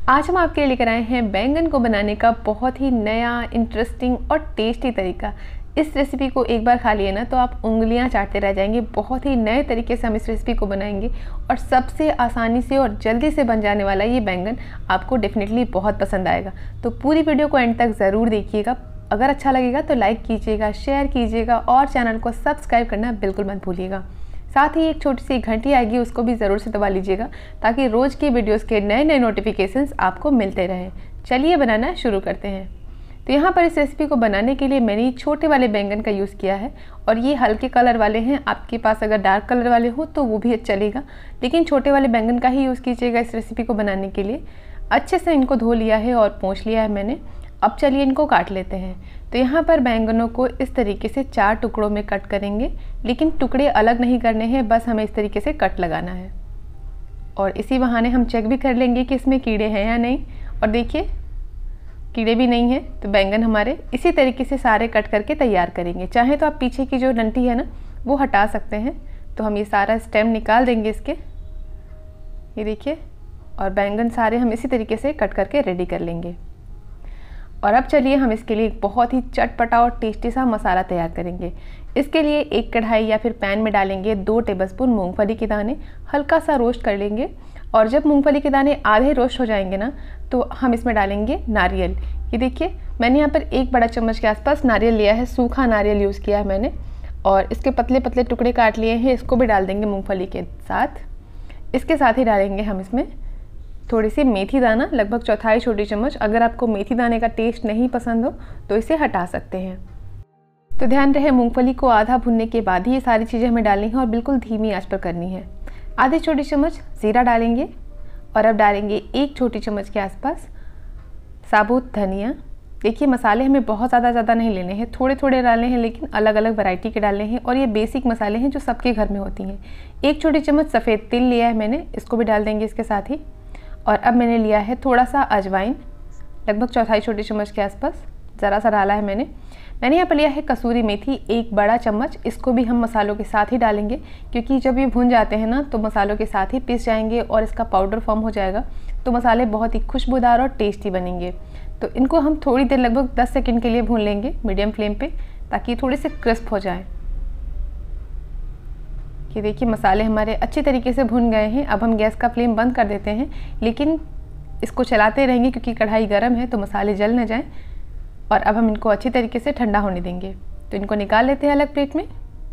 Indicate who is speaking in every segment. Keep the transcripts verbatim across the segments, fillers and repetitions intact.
Speaker 1: आज हम आपके लिए लेकर आए हैं बैंगन को बनाने का बहुत ही नया, इंटरेस्टिंग और टेस्टी तरीका। इस रेसिपी को एक बार खा लिए ना तो आप उंगलियां चाटते रह जाएंगे। बहुत ही नए तरीके से हम इस रेसिपी को बनाएंगे और सबसे आसानी से और जल्दी से बन जाने वाला ये बैंगन आपको डेफिनेटली बहुत पसंद आएगा। तो पूरी वीडियो को एंड तक ज़रूर देखिएगा। अगर अच्छा लगेगा तो लाइक कीजिएगा, शेयर कीजिएगा और चैनल को सब्सक्राइब करना बिल्कुल मत भूलिएगा। साथ ही एक छोटी सी घंटी आएगी, उसको भी ज़रूर से दबा लीजिएगा ताकि रोज़ की वीडियोस के नए नए नोटिफिकेशंस आपको मिलते रहें। चलिए बनाना शुरू करते हैं। तो यहाँ पर इस रेसिपी को बनाने के लिए मैंने छोटे वाले बैंगन का यूज़ किया है और ये हल्के कलर वाले हैं। आपके पास अगर डार्क कलर वाले हो तो वो भी चलेगा, लेकिन छोटे वाले बैंगन का ही यूज़ कीजिएगा इस रेसिपी को बनाने के लिए। अच्छे से इनको धो लिया है और पोंछ लिया है मैंने। अब चलिए इनको काट लेते हैं। तो यहाँ पर बैंगनों को इस तरीके से चार टुकड़ों में कट करेंगे, लेकिन टुकड़े अलग नहीं करने हैं, बस हमें इस तरीके से कट लगाना है। और इसी बहाने हम चेक भी कर लेंगे कि इसमें कीड़े हैं या नहीं। और देखिए कीड़े भी नहीं हैं, तो बैंगन हमारे इसी तरीके से सारे कट करके तैयार करेंगे। चाहे तो आप पीछे की जो डंठी है ना वो हटा सकते हैं। तो हम ये सारा स्टेम निकाल देंगे इसके, ये देखिए। और बैंगन सारे हम इसी तरीके से कट करके रेडी कर लेंगे। और अब चलिए हम इसके लिए एक बहुत ही चटपटा और टेस्टी सा मसाला तैयार करेंगे। इसके लिए एक कढ़ाई या फिर पैन में डालेंगे दो टेबलस्पून मूंगफली के दाने, हल्का सा रोस्ट कर लेंगे। और जब मूंगफली के दाने आधे रोस्ट हो जाएंगे ना तो हम इसमें डालेंगे नारियल। ये देखिए मैंने यहाँ पर एक बड़ा चम्मच के आसपास नारियल लिया है, सूखा नारियल यूज़ किया है मैंने। और इसके पतले पतले टुकड़े काट लिए हैं, इसको भी डाल देंगे मूँगफली के साथ। इसके साथ ही डालेंगे हम इसमें थोड़ी सी मेथी दाना, लगभग चौथाई छोटी चम्मच। अगर आपको मेथी दाने का टेस्ट नहीं पसंद हो तो इसे हटा सकते हैं। तो ध्यान रहे मूंगफली को आधा भुनने के बाद ही ये सारी चीज़ें हमें डालनी है और बिल्कुल धीमी आंच पर करनी है। आधी छोटी चम्मच जीरा डालेंगे और अब डालेंगे एक छोटी चम्मच के आसपास साबुत धनिया। देखिए मसाले हमें बहुत ज़्यादा ज़्यादा नहीं लेने हैं, थोड़े थोड़े डालने हैं, लेकिन अलग अलग वैरायटी के डालने हैं। और ये बेसिक मसाले हैं जो सबके घर में होती हैं। एक छोटी चम्मच सफ़ेद तिल लिया है मैंने, इसको भी डाल देंगे इसके साथ ही। और अब मैंने लिया है थोड़ा सा अजवाइन, लगभग चौथाई छोटी चम्मच के आसपास, ज़रा सा डाला है मैंने। मैंने यहाँ पर लिया है कसूरी मेथी, एक बड़ा चम्मच। इसको भी हम मसालों के साथ ही डालेंगे, क्योंकि जब ये भुन जाते हैं ना तो मसालों के साथ ही पिस जाएंगे और इसका पाउडर फॉर्म हो जाएगा, तो मसाले बहुत ही खुशबूदार और टेस्टी बनेंगे। तो इनको हम थोड़ी देर, लगभग दस सेकेंड के लिए भून लेंगे मीडियम फ्लेम पर, ताकि थोड़े से क्रिस्प हो जाए। ये देखिए मसाले हमारे अच्छी तरीके से भुन गए हैं। अब हम गैस का फ्लेम बंद कर देते हैं, लेकिन इसको चलाते रहेंगे क्योंकि कढ़ाई गर्म है तो मसाले जल न जाएं। और अब हम इनको अच्छी तरीके से ठंडा होने देंगे। तो इनको निकाल लेते हैं अलग प्लेट में।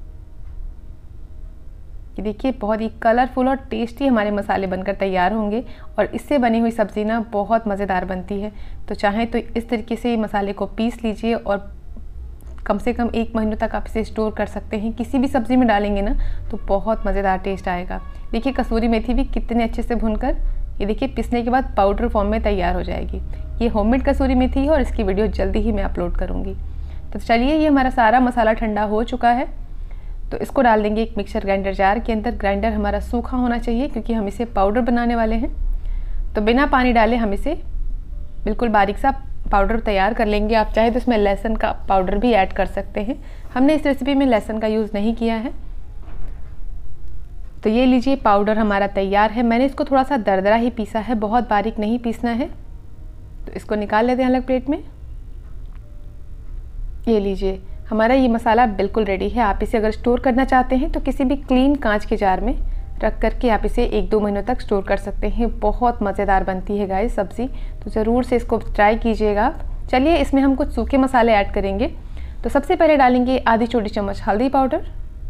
Speaker 1: ये देखिए बहुत ही कलरफुल और टेस्टी हमारे मसाले बनकर तैयार होंगे और इससे बनी हुई सब्ज़ी ना बहुत मज़ेदार बनती है। तो चाहें तो इस तरीके से मसाले को पीस लीजिए और कम से कम एक महीनों तक आप इसे स्टोर कर सकते हैं। किसी भी सब्ज़ी में डालेंगे ना तो बहुत मज़ेदार टेस्ट आएगा। देखिए कसूरी मेथी भी कितने अच्छे से भूनकर, ये देखिए पिसने के बाद पाउडर फॉर्म में तैयार हो जाएगी। ये होममेड कसूरी मेथी है और इसकी वीडियो जल्दी ही मैं अपलोड करूँगी। तो चलिए ये हमारा सारा मसाला ठंडा हो चुका है, तो इसको डाल देंगे एक मिक्सर ग्राइंडर जार के अंदर। ग्राइंडर हमारा सूखा होना चाहिए क्योंकि हम इसे पाउडर बनाने वाले हैं। तो बिना पानी डाले हम इसे बिल्कुल बारीक सा पाउडर तैयार कर लेंगे। आप चाहे तो इसमें लहसुन का पाउडर भी ऐड कर सकते हैं। हमने इस रेसिपी में लहसुन का यूज़ नहीं किया है। तो ये लीजिए पाउडर हमारा तैयार है। मैंने इसको थोड़ा सा दरदरा ही पीसा है, बहुत बारीक नहीं पीसना है। तो इसको निकाल लेते हैं अलग प्लेट में। ये लीजिए हमारा ये मसाला बिल्कुल रेडी है। आप इसे अगर स्टोर करना चाहते हैं तो किसी भी क्लीन कांच के जार में रख करके आप इसे एक दो महीनों तक स्टोर कर सकते हैं। बहुत मज़ेदार बनती है गाइस सब्ज़ी, तो ज़रूर से इसको ट्राई कीजिएगा आप। चलिए इसमें हम कुछ सूखे मसाले ऐड करेंगे। तो सबसे पहले डालेंगे आधी छोटी चम्मच हल्दी पाउडर,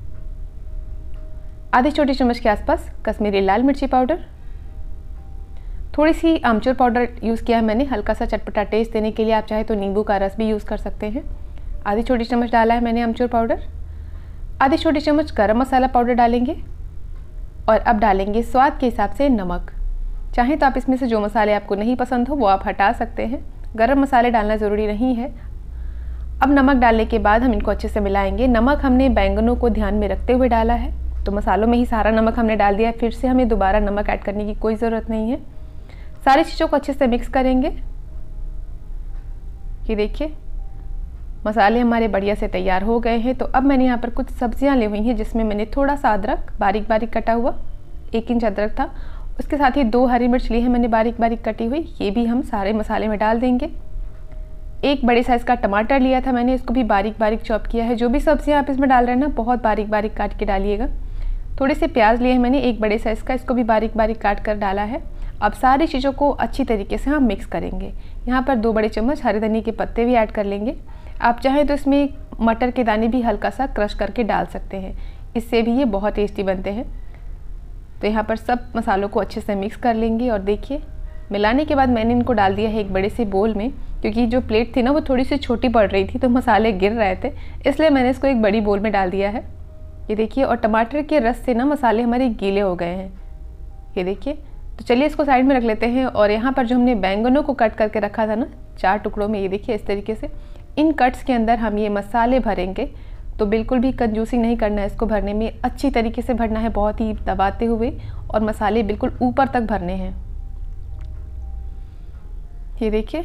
Speaker 1: आधी छोटी चम्मच के आसपास कश्मीरी लाल मिर्ची पाउडर, थोड़ी सी आमचूर पाउडर यूज़ किया है मैंने हल्का सा चटपटा टेस्ट देने के लिए। आप चाहे तो नींबू का रस भी यूज़ कर सकते हैं। आधी छोटी चम्मच डाला है मैंने आमचूर पाउडर। आधी छोटी चम्मच गरम मसाला पाउडर डालेंगे। और अब डालेंगे स्वाद के हिसाब से नमक। चाहे तो आप इसमें से जो मसाले आपको नहीं पसंद हो वो आप हटा सकते हैं, गरम मसाले डालना ज़रूरी नहीं है। अब नमक डालने के बाद हम इनको अच्छे से मिलाएंगे। नमक हमने बैंगनों को ध्यान में रखते हुए डाला है, तो मसालों में ही सारा नमक हमने डाल दिया है, फिर से हमें दोबारा नमक ऐड करने की कोई ज़रूरत नहीं है। सारी चीज़ों को अच्छे से मिक्स करेंगे। ये देखिए मसाले हमारे बढ़िया से तैयार हो गए हैं। तो अब मैंने यहाँ पर कुछ सब्जियाँ ली हुई हैं, जिसमें मैंने थोड़ा सा अदरक बारीक बारीक कटा हुआ, एक इंच अदरक था, उसके साथ ही दो हरी मिर्च ली है मैंने बारीक बारीक कटी हुई, ये भी हम सारे मसाले में डाल देंगे। एक बड़े साइज़ का टमाटर लिया था मैंने, इसको भी बारीक बारीक चॉप किया है। जो भी सब्जियां आप इसमें डाल रहे हैं ना, बहुत बारीक बारीक काट के डालिएगा। थोड़े से प्याज लिए हैं मैंने एक बड़े साइज़ का, इसको भी बारीक बारीक काट कर डाला है। अब सारी चीज़ों को अच्छी तरीके से हम मिक्स करेंगे। यहाँ पर दो बड़े चम्मच हरे धनिया के पत्ते भी ऐड कर लेंगे। आप चाहें तो इसमें मटर के दाने भी हल्का सा क्रश करके डाल सकते हैं, इससे भी ये बहुत टेस्टी बनते हैं। तो यहाँ पर सब मसालों को अच्छे से मिक्स कर लेंगे। और देखिए, मिलाने के बाद मैंने इनको डाल दिया है एक बड़े से बोल में, क्योंकि जो प्लेट थी ना वो थोड़ी सी छोटी पड़ रही थी तो मसाले गिर रहे थे, इसलिए मैंने इसको एक बड़ी बोल में डाल दिया है। ये देखिए, और टमाटर के रस से ना मसाले हमारे गीले हो गए हैं, ये देखिए। तो चलिए इसको साइड में रख लेते हैं। और यहाँ पर जो हमने बैंगनों को कट करके रखा था ना चार टुकड़ों में, ये देखिए इस तरीके से इन कट्स के अंदर हम ये मसाले भरेंगे। तो बिल्कुल भी कंजूसी नहीं करना है इसको भरने में, अच्छी तरीके से भरना है, बहुत ही दबाते हुए, और मसाले बिल्कुल ऊपर तक भरने हैं। ये देखिए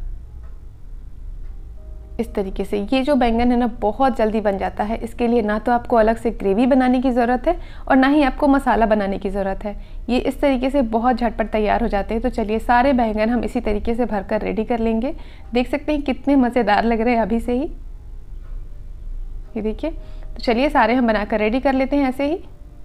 Speaker 1: इस तरीके से। ये जो बैंगन है ना बहुत जल्दी बन जाता है, इसके लिए ना तो आपको अलग से ग्रेवी बनाने की ज़रूरत है और ना ही आपको मसाला बनाने की ज़रूरत है। ये इस तरीके से बहुत झटपट तैयार हो जाते हैं। तो चलिए सारे बैंगन हम इसी तरीके से भरकर रेडी कर लेंगे। देख सकते हैं कितने मज़ेदार लग रहे हैं अभी से ही, ये देखिए। तो चलिए सारे हम बनाकर रेडी कर लेते हैं ऐसे ही।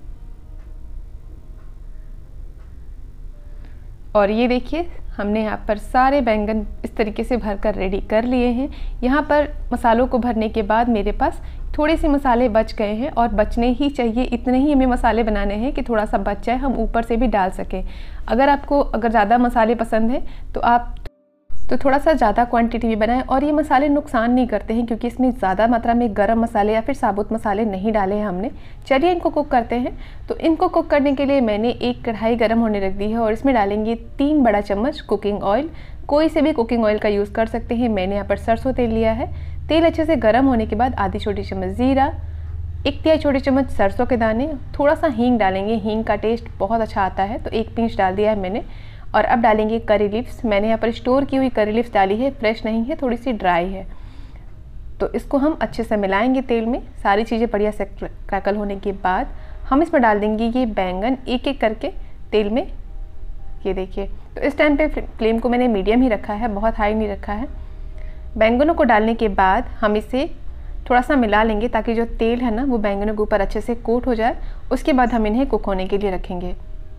Speaker 1: और ये देखिए हमने यहाँ पर सारे बैंगन इस तरीके से भरकर रेडी कर लिए हैं। यहाँ पर मसालों को भरने के बाद मेरे पास थोड़े से मसाले बच गए हैं, और बचने ही चाहिए, इतने ही हमें मसाले बनाने हैं कि थोड़ा सा बच जाए, हम ऊपर से भी डाल सकें। अगर आपको अगर ज़्यादा मसाले पसंद हैं तो आप तो थोड़ा सा ज़्यादा क्वांटिटी में बनाएं। और ये मसाले नुकसान नहीं करते हैं, क्योंकि इसमें ज़्यादा मात्रा में गरम मसाले या फिर साबुत मसाले नहीं डाले हैं हमने। चलिए इनको कुक करते हैं। तो इनको कुक करने के लिए मैंने एक कढ़ाई गर्म होने रख दी है, और इसमें डालेंगे तीन बड़ा चम्मच कुकिंग ऑयल। कोई से भी कुकिंग ऑयल का यूज़ कर सकते हैं, मैंने यहाँ पर सरसों तेल लिया है। तेल अच्छे से गर्म होने के बाद आधी छोटी चम्मच ज़ीरा, एक तिहाई छोटी चम्मच सरसों के दाने, थोड़ा सा हींग डालेंगे, हींग का टेस्ट बहुत अच्छा आता है, तो एक पिंच डाल दिया है मैंने। और अब डालेंगे करी लिव्स। मैंने यहाँ पर स्टोर की हुई करी लिव्स डाली है, फ्रेश नहीं है, थोड़ी सी ड्राई है। तो इसको हम अच्छे से मिलाएंगे तेल में। सारी चीज़ें बढ़िया से क्रैकल होने के बाद हम इसमें डाल देंगे ये बैंगन एक एक करके तेल में, ये देखिए। तो इस टाइम पे फ्लेम को मैंने मीडियम ही रखा है, बहुत हाई नहीं रखा है। बैंगनों को डालने के बाद हम इसे थोड़ा सा मिला लेंगे, ताकि जो तेल है ना वो बैंगनों के ऊपर अच्छे से कोट हो जाए। उसके बाद हम इन्हें कुक होने के लिए रखेंगे।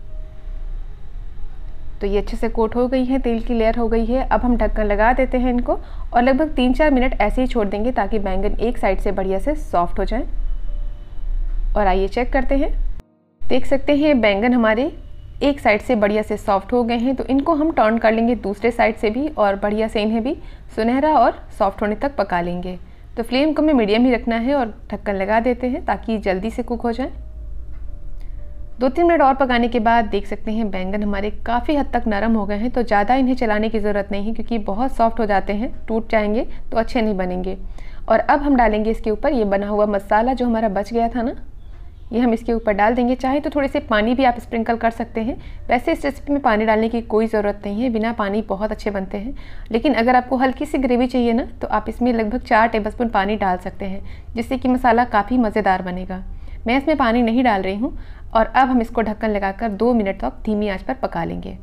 Speaker 1: तो ये अच्छे से कोट हो गई है, तेल की लेयर हो गई है। अब हम ढक्कन लगा देते हैं इनको, और लगभग तीन चार मिनट ऐसे ही छोड़ देंगे, ताकि बैंगन एक साइड से बढ़िया से सॉफ्ट हो जाए। और आइए चेक करते हैं। देख सकते हैं बैंगन हमारे एक साइड से बढ़िया से सॉफ्ट हो गए हैं। तो इनको हम टर्न कर लेंगे दूसरे साइड से भी, और बढ़िया से इन्हें भी सुनहरा और सॉफ्ट होने तक पका लेंगे। तो फ्लेम को हमें मीडियम ही रखना है, और ढक्कन लगा देते हैं ताकि जल्दी से कुक हो जाए। दो तीन मिनट और पकाने के बाद देख सकते हैं बैंगन हमारे काफ़ी हद तक नरम हो गए हैं। तो ज़्यादा इन्हें चलाने की ज़रूरत नहीं है, क्योंकि बहुत सॉफ्ट हो जाते हैं, टूट जाएंगे तो अच्छे नहीं बनेंगे। और अब हम डालेंगे इसके ऊपर ये बना हुआ मसाला जो हमारा बच गया था ना, ये हम इसके ऊपर डाल देंगे। चाहे तो थोड़े से पानी भी आप स्प्रिंकल कर सकते हैं। वैसे इस रेसिपी में पानी डालने की कोई ज़रूरत नहीं है, बिना पानी बहुत अच्छे बनते हैं। लेकिन अगर आपको हल्की सी ग्रेवी चाहिए ना, तो आप इसमें लगभग चार टेबलस्पून पानी डाल सकते हैं, जिससे कि मसाला काफ़ी मज़ेदार बनेगा। मैं इसमें पानी नहीं डाल रही हूँ। और अब हम इसको ढक्कन लगाकर दो मिनट तक धीमी आंच पर पका लेंगे।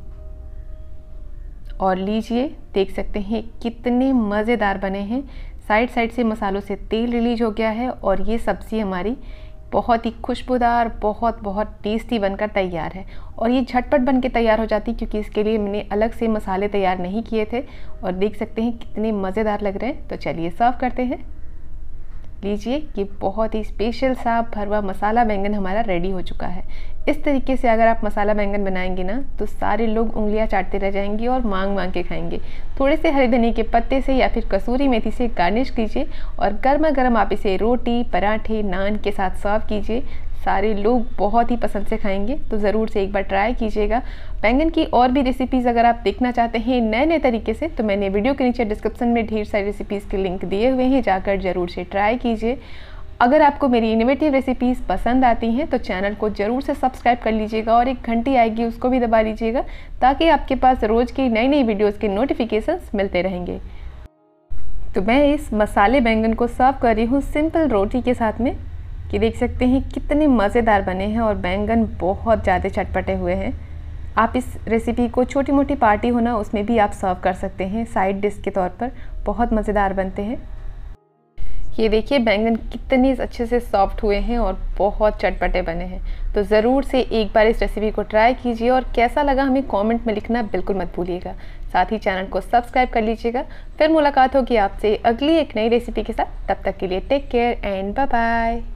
Speaker 1: और लीजिए, देख सकते हैं कितने मज़ेदार बने हैं। साइड साइड से मसालों से तेल रिलीज हो गया है, और ये सब्ज़ी हमारी बहुत ही खुशबूदार, बहुत बहुत टेस्टी बनकर तैयार है। और ये झटपट बन के तैयार हो जाती, क्योंकि इसके लिए मैंने अलग से मसाले तैयार नहीं किए थे। और देख सकते हैं कितने मज़ेदार लग रहे हैं। तो चलिए सर्व करते हैं। लीजिए, ये बहुत ही स्पेशल सा भरवा मसाला बैंगन हमारा रेडी हो चुका है। इस तरीके से अगर आप मसाला बैंगन बनाएंगे ना, तो सारे लोग उंगलियां चाटते रह जाएंगे और मांग मांग के खाएंगे। थोड़े से हरे धनिया के पत्ते से या फिर कसूरी मेथी से गार्निश कीजिए, और गर्मा गर्म आप इसे रोटी, पराठे, नान के साथ सर्व कीजिए। सारे लोग बहुत ही पसंद से खाएंगे। तो ज़रूर से एक बार ट्राई कीजिएगा। बैंगन की और भी रेसिपीज़ अगर आप देखना चाहते हैं नए नए तरीके से, तो मैंने वीडियो के नीचे डिस्क्रिप्शन में ढेर सारी रेसिपीज़ के लिंक दिए हुए हैं, जाकर ज़रूर से ट्राई कीजिए। अगर आपको मेरी इनोवेटिव रेसिपीज़ पसंद आती हैं तो चैनल को ज़रूर से सब्सक्राइब कर लीजिएगा, और एक घंटी आएगी उसको भी दबा लीजिएगा, ताकि आपके पास रोज़ की नई नई वीडियोज़ के नोटिफिकेशंस मिलते रहेंगे। तो मैं इस मसाले बैंगन को सर्व कर रही हूँ सिंपल रोटी के साथ में, कि देख सकते हैं कितने मज़ेदार बने हैं, और बैंगन बहुत ज़्यादा चटपटे हुए हैं। आप इस रेसिपी को छोटी मोटी पार्टी हो ना उसमें भी आप सर्व कर सकते हैं साइड डिश के तौर पर। बहुत मज़ेदार बनते हैं। ये देखिए बैंगन कितने अच्छे से सॉफ्ट हुए हैं और बहुत चटपटे बने हैं। तो ज़रूर से एक बार इस रेसिपी को ट्राई कीजिए और कैसा लगा हमें कमेंट में लिखना बिल्कुल मत भूलिएगा। साथ ही चैनल को सब्सक्राइब कर लीजिएगा। फिर मुलाकात होगी आपसे अगली एक नई रेसिपी के साथ। तब तक के लिए take care and bye bye.